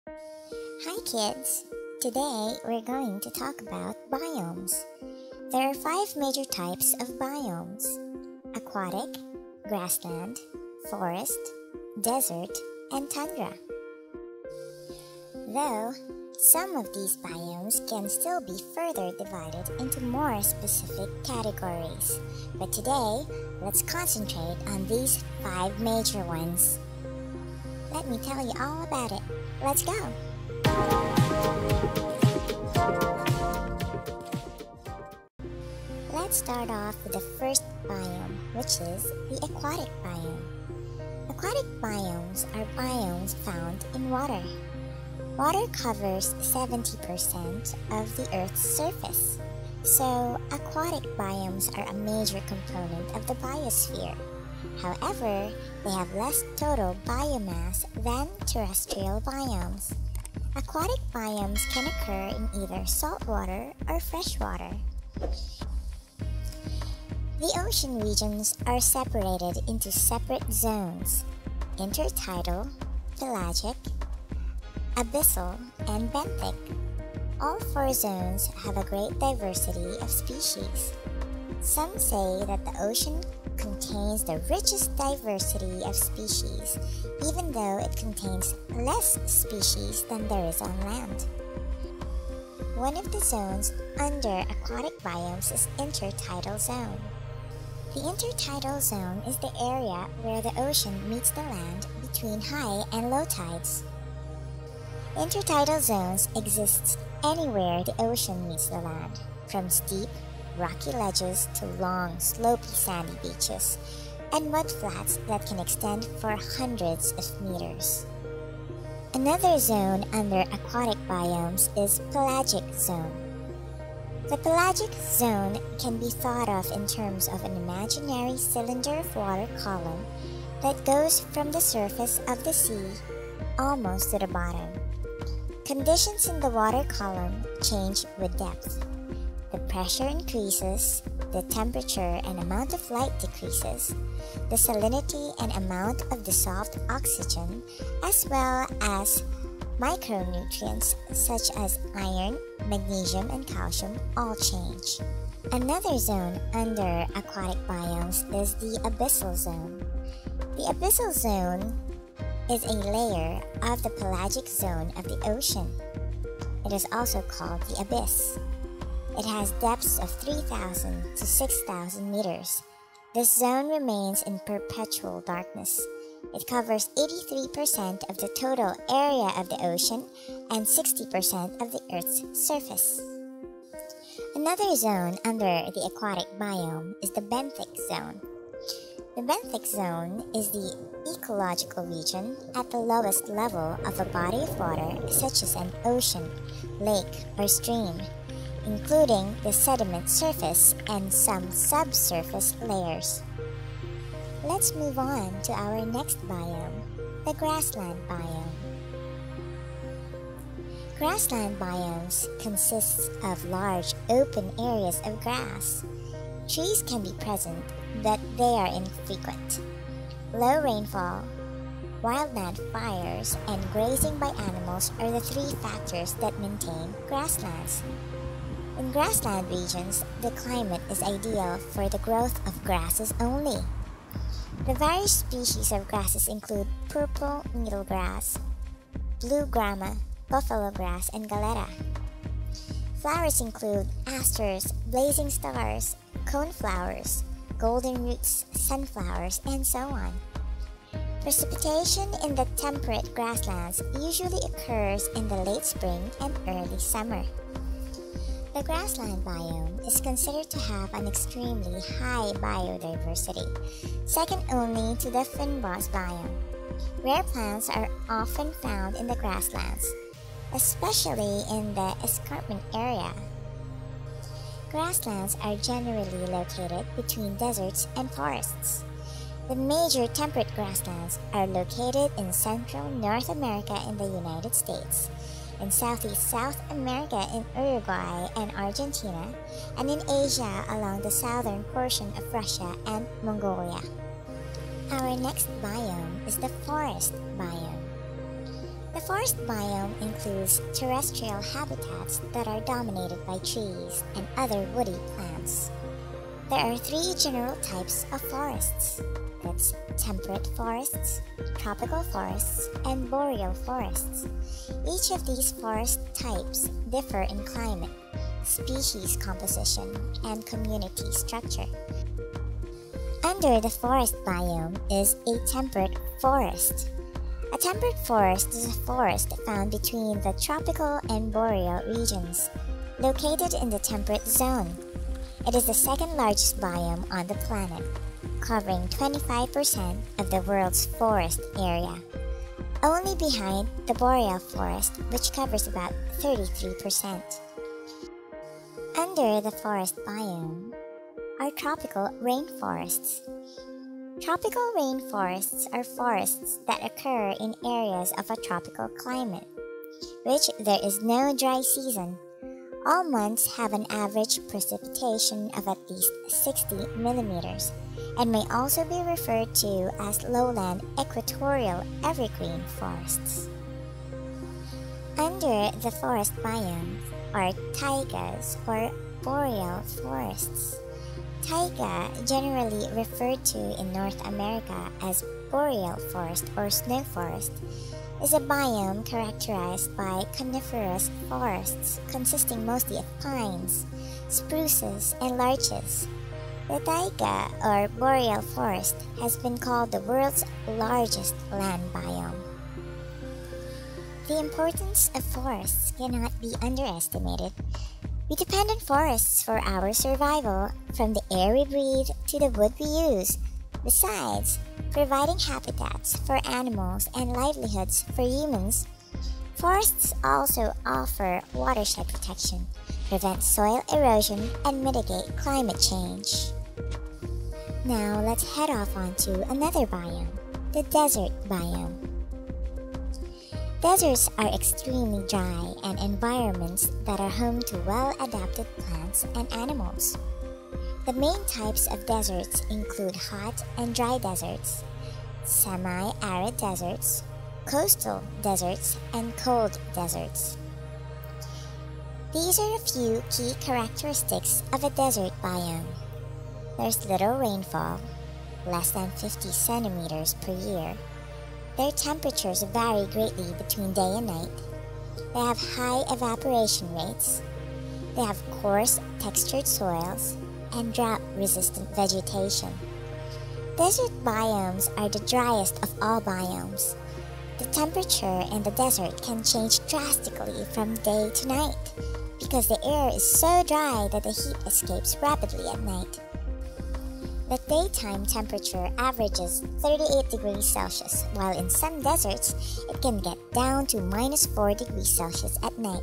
Hi kids! Today we're going to talk about biomes. There are 5 major types of biomes: aquatic, grassland, forest, desert, and tundra. Though some of these biomes can still be further divided into more specific categories, but today let's concentrate on these 5 major ones. Let me tell you all about it. Let's go! Let's start off with the first biome, which is the aquatic biome. Aquatic biomes are biomes found in water. Water covers 70% of the Earth's surface, so aquatic biomes are a major component of the biosphere. However, they have less total biomass than terrestrial biomes. Aquatic biomes can occur in either saltwater or freshwater. The ocean regions are separated into separate zones: intertidal, pelagic, abyssal, and benthic. All 4 zones have a great diversity of species. Some say that the ocean contains the richest diversity of species, even though it contains less species than there is on land. One of the zones under aquatic biomes is intertidal zone. The intertidal zone is the area where the ocean meets the land between high and low tides. Intertidal zones exist anywhere the ocean meets the land, from steep, rocky ledges to long, slopey sandy beaches, and mudflats that can extend for hundreds of meters. Another zone under aquatic biomes is pelagic zone. The pelagic zone can be thought of in terms of an imaginary cylinder of water column that goes from the surface of the sea almost to the bottom. Conditions in the water column change with depth. The pressure increases, the temperature and amount of light decreases, the salinity and amount of dissolved oxygen, as well as micronutrients such as iron, magnesium, and calcium all change. Another zone under aquatic biomes is the abyssal zone. The abyssal zone is a layer of the pelagic zone of the ocean. It is also called the abyss. It has depths of 3,000 to 6,000 meters. This zone remains in perpetual darkness. It covers 83% of the total area of the ocean and 60% of the Earth's surface. Another zone under the aquatic biome is the benthic zone. The benthic zone is the ecological region at the lowest level of a body of water, such as an ocean, lake, or stream, including the sediment surface and some subsurface layers. Let's move on to our next biome, the grassland biome. Grassland biomes consist of large open areas of grass. Trees can be present, but they are infrequent. Low rainfall, wildland fires, and grazing by animals are the 3 factors that maintain grasslands. In grassland regions, the climate is ideal for the growth of grasses only. The various species of grasses include purple needlegrass, blue grama, buffalo grass, and galeta. Flowers include asters, blazing stars, coneflowers, golden roots, sunflowers, and so on. Precipitation in the temperate grasslands usually occurs in the late spring and early summer. The grassland biome is considered to have an extremely high biodiversity, second only to the fynbos biome. Rare plants are often found in the grasslands, especially in the escarpment area. Grasslands are generally located between deserts and forests. The major temperate grasslands are located in Central North America in the United States, in Southeast South America in Uruguay and Argentina, and in Asia along the southern portion of Russia and Mongolia. Our next biome is the forest biome. The forest biome includes terrestrial habitats that are dominated by trees and other woody plants. There are three general types of forests. That's temperate forests, tropical forests, and boreal forests. Each of these forest types differ in climate, species composition, and community structure. Under the forest biome is a temperate forest. A temperate forest is a forest found between the tropical and boreal regions, located in the temperate zone. It is the second largest biome on the planet, covering 25% of the world's forest area, only behind the boreal forest, which covers about 33%. Under the forest biome are tropical rainforests. Tropical rainforests are forests that occur in areas of a tropical climate, which there is no dry season. All months have an average precipitation of at least 60 millimeters and may also be referred to as lowland equatorial evergreen forests. Under the forest biome are taigas or boreal forests. Taiga, generally referred to in North America as boreal forest or snow forest, is a biome characterized by coniferous forests consisting mostly of pines, spruces, and larches. The taiga or boreal forest has been called the world's largest land biome. The importance of forests cannot be underestimated. We depend on forests for our survival, from the air we breathe to the wood we use. Besides providing habitats for animals and livelihoods for humans, forests also offer watershed protection, prevent soil erosion, and mitigate climate change. Now let's head off onto another biome, the desert biome. Deserts are extremely dry and environments that are home to well-adapted plants and animals. The main types of deserts include hot and dry deserts, semi-arid deserts, coastal deserts, and cold deserts. These are a few key characteristics of a desert biome. There's little rainfall, less than 50 centimeters per year. Their temperatures vary greatly between day and night. They have high evaporation rates. They have coarse, textured soils and drought-resistant vegetation. Desert biomes are the driest of all biomes. The temperature in the desert can change drastically from day to night because the air is so dry that the heat escapes rapidly at night. The daytime temperature averages 38 degrees Celsius, while in some deserts, it can get down to -4 degrees Celsius at night.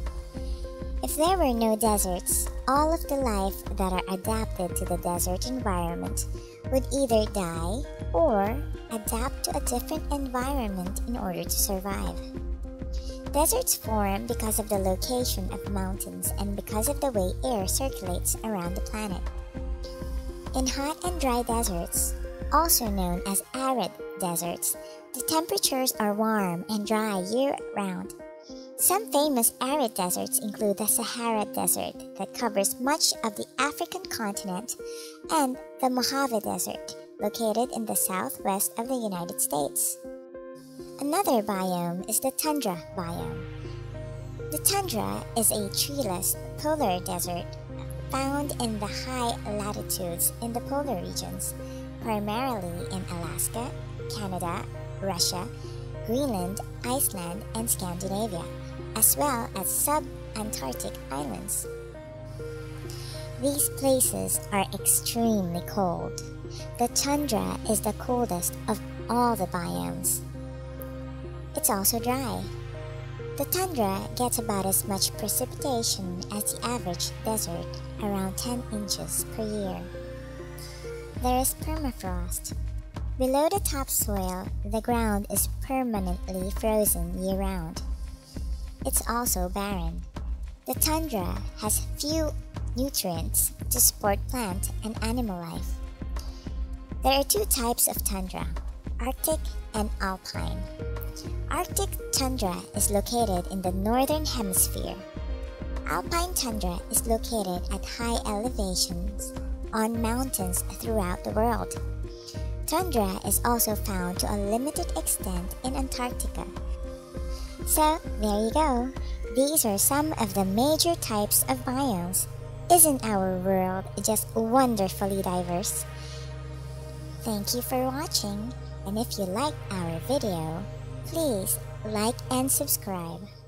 If there were no deserts, all of the life that are adapted to the desert environment would either die or adapt to a different environment in order to survive. Deserts form because of the location of mountains and because of the way air circulates around the planet. In hot and dry deserts, also known as arid deserts, the temperatures are warm and dry year-round. Some famous arid deserts include the Sahara Desert that covers much of the African continent and the Mojave Desert, located in the southwest of the United States. Another biome is the tundra biome. The tundra is a treeless polar desert found in the high latitudes in the polar regions, primarily in Alaska, Canada, Russia, Greenland, Iceland, and Scandinavia, as well as sub-Antarctic islands. These places are extremely cold. The tundra is the coldest of all the biomes. It's also dry. The tundra gets about as much precipitation as the average desert, around 10 inches per year. There is permafrost. Below the topsoil, the ground is permanently frozen year-round. It's also barren. The tundra has few nutrients to support plant and animal life. There are two types of tundra, Arctic and Alpine. Arctic tundra is located in the northern hemisphere. Alpine tundra is located at high elevations on mountains throughout the world. Tundra is also found to a limited extent in Antarctica. So, there you go. These are some of the major types of biomes. Isn't our world just wonderfully diverse? Thank you for watching, and if you liked our video, please like and subscribe.